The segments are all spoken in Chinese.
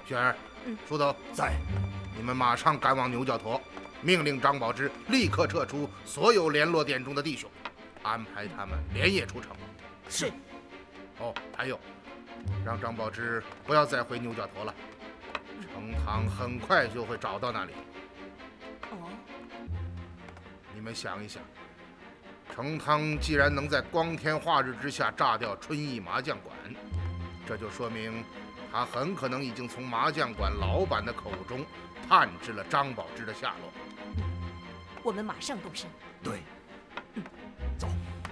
雪儿，书头在，你们马上赶往牛角坨，命令张宝芝立刻撤出所有联络点中的弟兄，安排他们连夜出城。 是。 哦，还有，让张宝芝不要再回牛角坨了，程堂很快就会找到那里。 哦。 你们想一想，程堂既然能在光天化日之下炸掉春意麻将馆，这就说明他很可能已经从麻将馆老板的口中探知了张宝芝的下落。 我们马上动身。 对，走。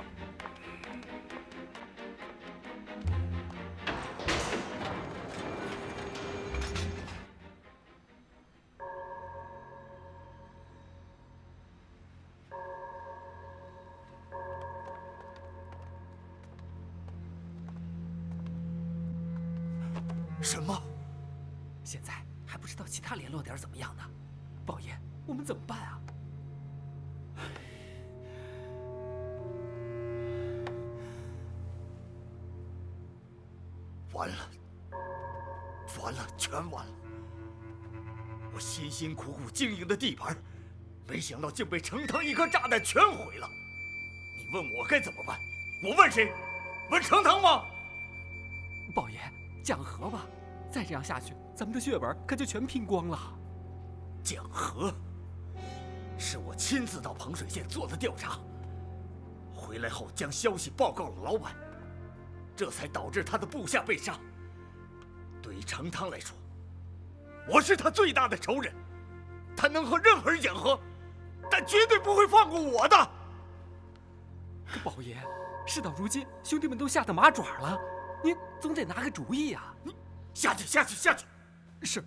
什么？现在还不知道其他联络点怎么样呢，宝爷，我们怎么办啊？ 完了，完了，全完了！我辛辛苦苦经营的地盘，没想到竟被程堂一颗炸弹全毁了。你问我该怎么办？我问谁？问程堂吗？ 宝爷，讲和吧，再这样下去，咱们的血本可就全拼光了。 讲和？是我亲自到彭水县做的调查，回来后将消息报告了老板，这才导致他的部下被杀。对于程堂来说，我是他最大的仇人，他能和任何人讲和，但绝对不会放过我的。 可宝爷，事到如今，兄弟们都下的麻爪了，您总得拿个主意啊！ 你下去，下去，下去！ 是。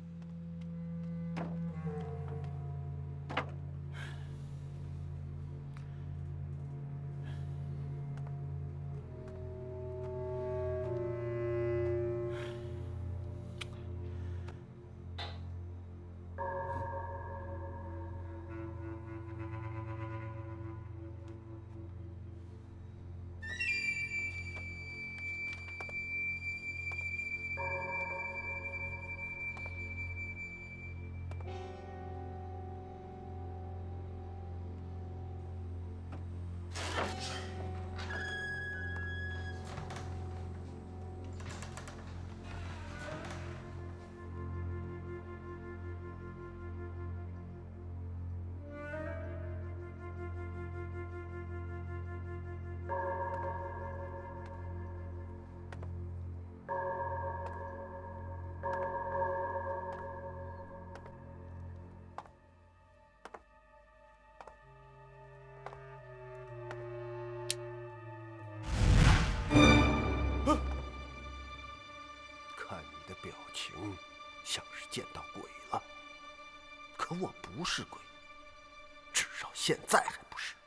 表情像是见到鬼了，可我不是鬼，至少现在还不是。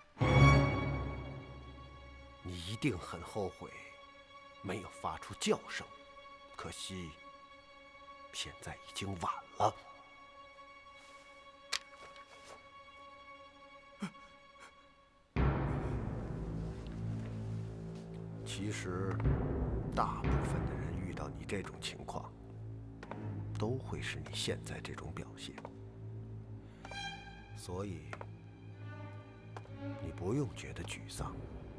你一定很后悔没有发出叫声，可惜现在已经晚了。其实，大部分的人遇到你这种情况，都会是你现在这种表现。所以，你不用觉得沮丧。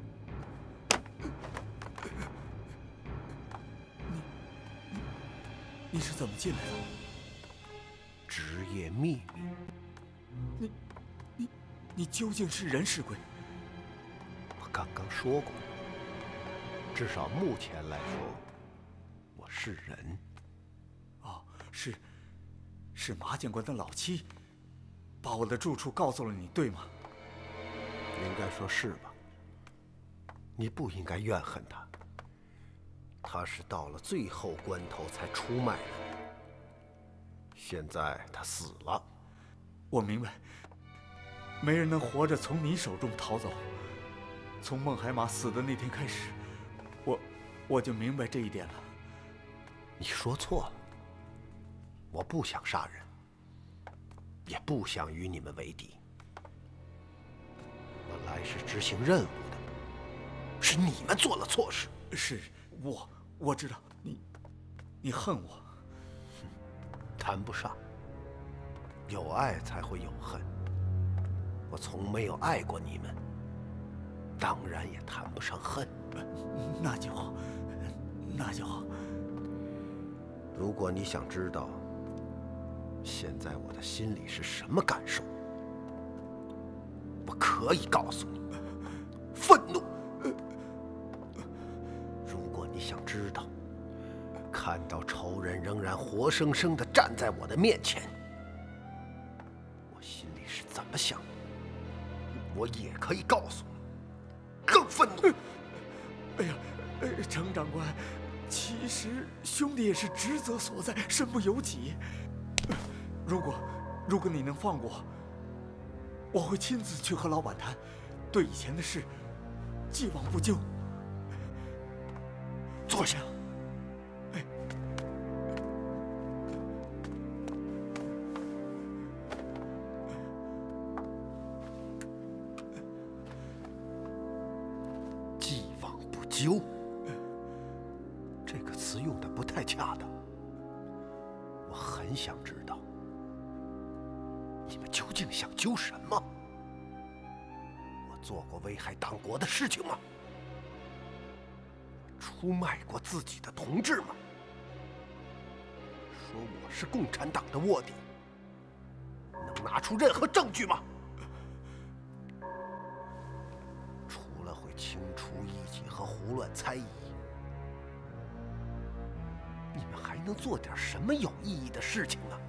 你是怎么进来的？ 职业秘密。 你究竟是人是鬼？ 我刚刚说过，至少目前来说，我是人。 哦，是麻将馆的老七，把我的住处告诉了你，对吗？ 应该说是吧。你不应该怨恨他。他是到了最后关头才出卖了你，现在他死了。 我明白，没人能活着从你手中逃走。从孟海马死的那天开始，我就明白这一点了。 你说错了，我不想杀人，也不想与你们为敌。我来是执行任务的，是你们做了错事。 是我知道你恨我。 谈不上。有爱才会有恨。我从没有爱过你们，当然也谈不上恨。 那就好，那就好。 如果你想知道现在我的心里是什么感受，我可以告诉你：愤怒。如果你想知道，看到仇人仍然活生生地站在我的面前，我心里是怎么想的，我也可以告诉你，更愤怒。 哎呀，程长官，其实兄弟也是职责所在，身不由己。如果你能放过我，会亲自去和老板谈，对以前的事既往不咎。 坐下。既往不咎，这个词用的不太恰当。我很想知道，你们究竟想究什么？我做过危害党国的事情吗？出卖过自己的同志吗？说我是共产党的卧底，能拿出任何证据吗？除了会清除异己和胡乱猜疑，你们还能做点什么有意义的事情呢？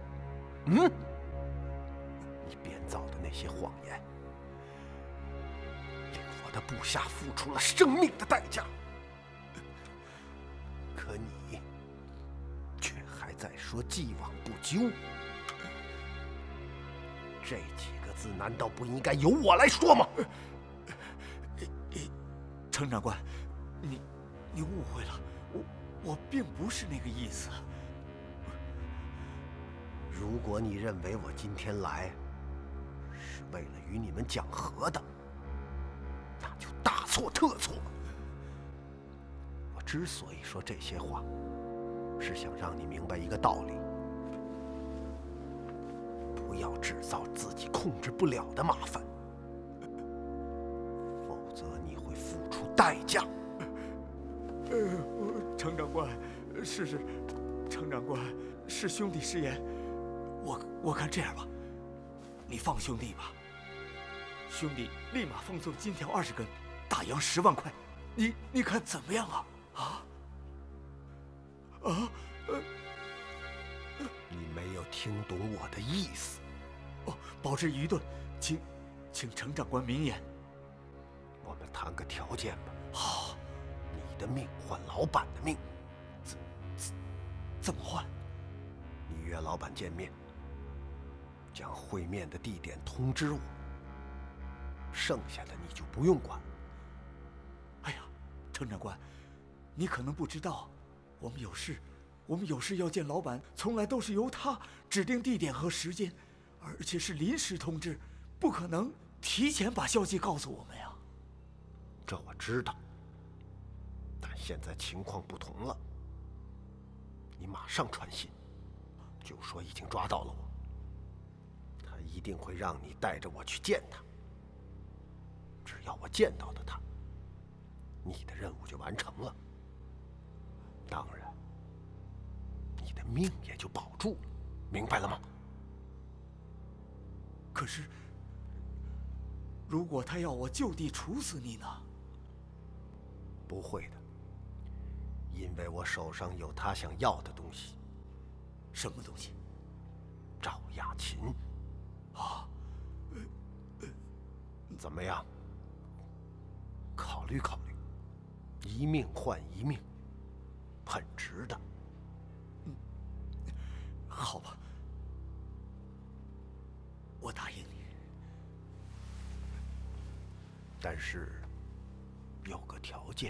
你编造的那些谎言，令我的部下付出了生命的代价。可你却还在说既往不咎，这几个字难道不应该由我来说吗？ 程长官，你误会了，我并不是那个意思。 如果你认为我今天来是为了与你们讲和的，那就大错特错。我之所以说这些话，是想让你明白一个道理：不要制造自己控制不了的麻烦，否则你会付出代价。 程长官，程长官，是兄弟失言。我看这样吧，你放兄弟吧。兄弟立马奉送金条20根，大洋10万块，你看怎么样啊？ 你没有听懂我的意思。 哦，保持愚钝，请程长官明言。 我们谈个条件吧。 好， 你的命换老板的命。 怎么换？ 你约老板见面，将会面的地点通知我，剩下的你就不用管。 哎呀，程长官，你可能不知道，我们有事要见老板，从来都是由他指定地点和时间，而且是临时通知，不可能提前把消息告诉我们呀。 这我知道，但现在情况不同了。你马上传信，就说已经抓到了我，他一定会让你带着我去见他。只要我见到了他，你的任务就完成了。当然，你的命也就保住了，明白了吗？ 可是，如果他要我就地处死你呢？ 不会的，因为我手上有他想要的东西。 什么东西？ 赵雅琴。 啊？ 怎么样？考虑考虑，一命换一命，很值得。 好吧，我答应你。 但是有个条件。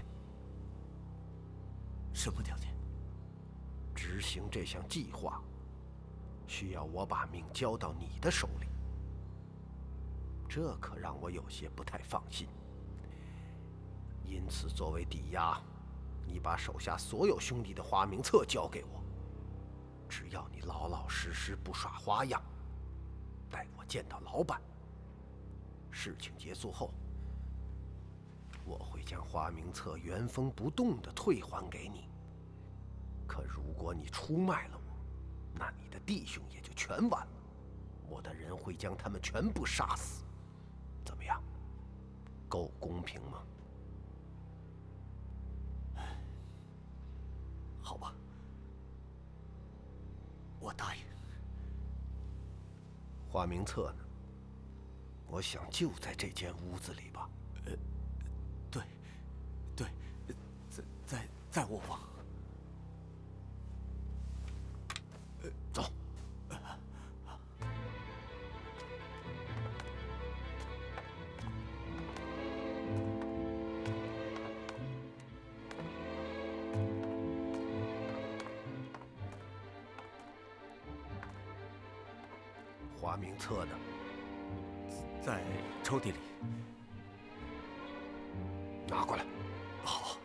什么条件？ 执行这项计划，需要我把命交到你的手里。这可让我有些不太放心。因此，作为抵押，你把手下所有兄弟的花名册交给我。 只要你老老实实不耍花样，待我见到老板，事情结束后，我会将花名册原封不动地退还给你。可如果你出卖了我，那你的弟兄也就全完了。我的人会将他们全部杀死。怎么样？够公平吗？ 好吧，我答应。 花名册呢？我想就在这间屋子里吧。 对，在卧房。 走。花名册呢？ 在抽屉里。 拿过来。 好。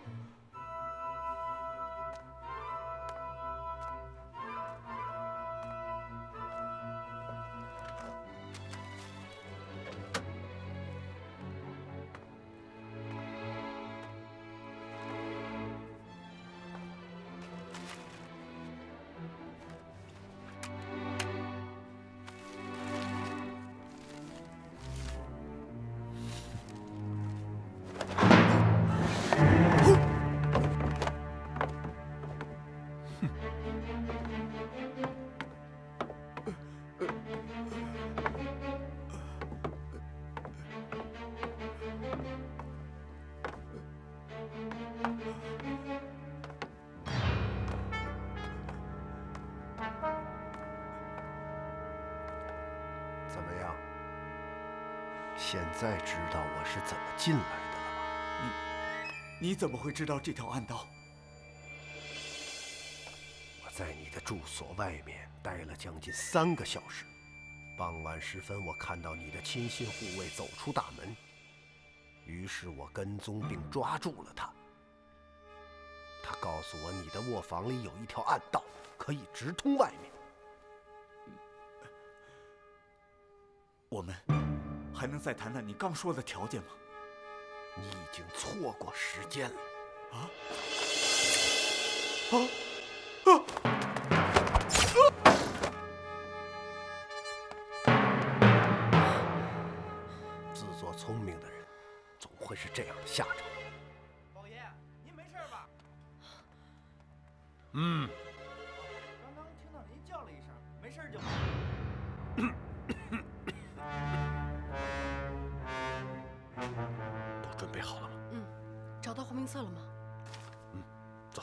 怎么样？现在知道我是怎么进来的了吧？ 你怎么会知道这条暗道？ 我在你的住所外面待了将近3个小时。傍晚时分，我看到你的亲信护卫走出大门，于是我跟踪并抓住了他。他告诉我，你的卧房里有一条暗道，可以直通外面。 我们还能再谈谈你刚说的条件吗？ 你已经错过时间了。自作聪明的人，总会是这样的下场。 宝爷，您没事吧？刚刚听到您叫了一声，没事就好。 都准备好了吗？ 找到花名册了吗？ 走。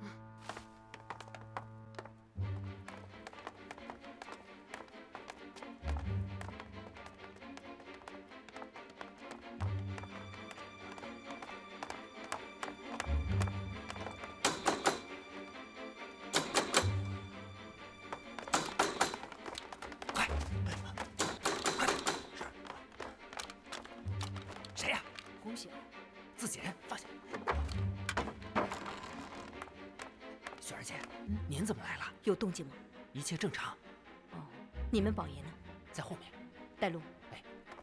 谁呀？ 恭喜了， 自己人，放下。雪儿姐，您怎么来了？ 有动静吗？ 一切正常， 哦，你们宝爷呢？ 在后面。 带路。 哎，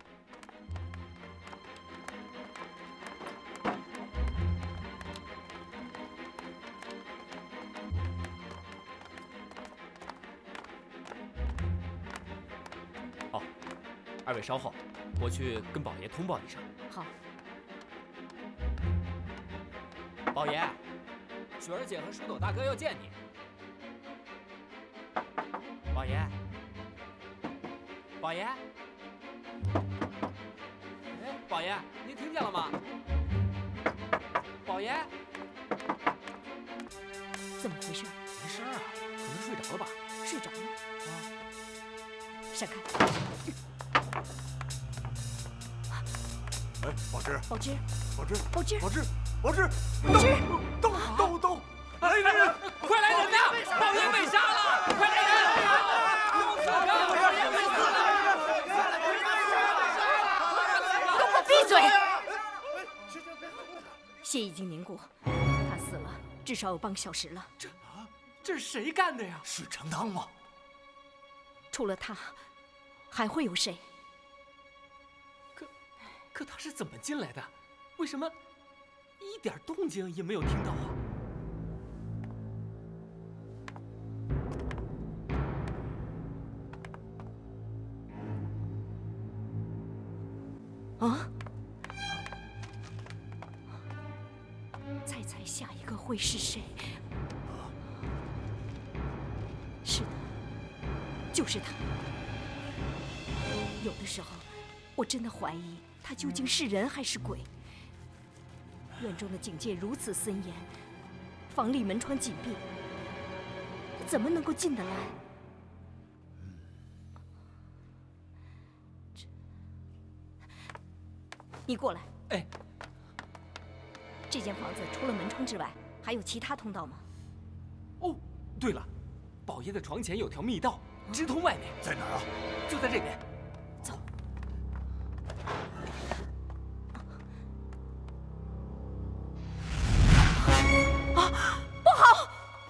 哦，二位稍后，我去跟宝爷通报一声。 好。 宝爷，雪儿姐和石斗大哥要见你。宝爷，宝爷，哎，宝爷，您听见了吗？宝爷， 怎么回事？ 没事啊，可能睡着了吧？ 睡着了？ 啊， 闪开！ 哎，宝芝， 宝芝， 宝芝， 宝芝， 宝芝，宝芝， 宝芝， 都，来人！ 快来人呐！宝爷被杀了！快来人！用刺刀！宝爷被死了！ 都给我闭嘴！血已经凝固，他死了至少有半个小时了。 这是谁干的呀？ 是程当吗？ 除了他，还会有谁？ 可他是怎么进来的？为什么一点动静也没有听到啊？ 啊？猜猜下一个会是谁？是的，就是他。有的时候，我真的怀疑他究竟是人还是鬼。院中的警戒如此森严，房里门窗紧闭，他怎么能够进得来？你过来。 哎， 这间房子除了门窗之外，还有其他通道吗？ 哦，对了，宝爷的床前有条密道，直通外面。 在哪儿啊？ 就在这边。 走。啊，不好！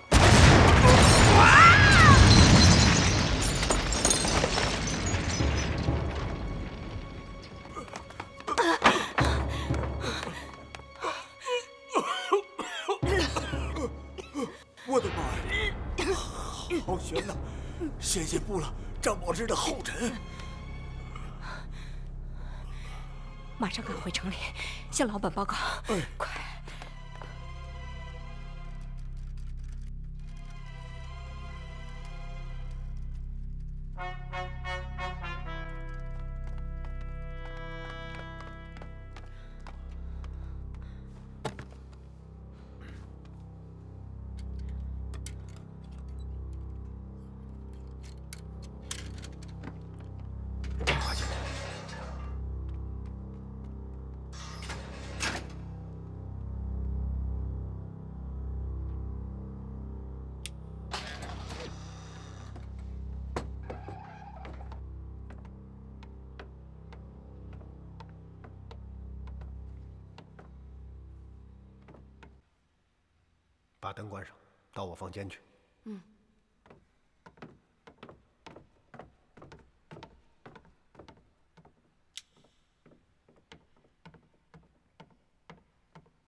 我的妈呀！好悬呐！险些步了张宝芝的后尘。 马上赶回城里，向老板报告。快！ 把灯关上，到我房间去。 嗯。